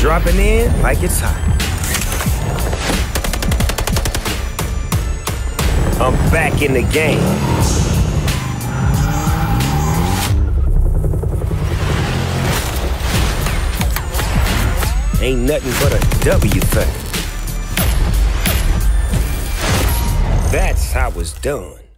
dropping in like it's hot. I'm back in the game. Ain't nothing but a W thing. That's how it's done.